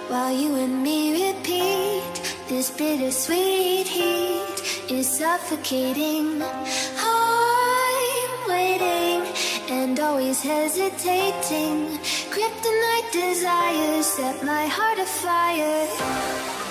while you and me repeat. This bittersweet heat is suffocating. I'm waiting and always hesitating. Kryptonite desires set my heart afire.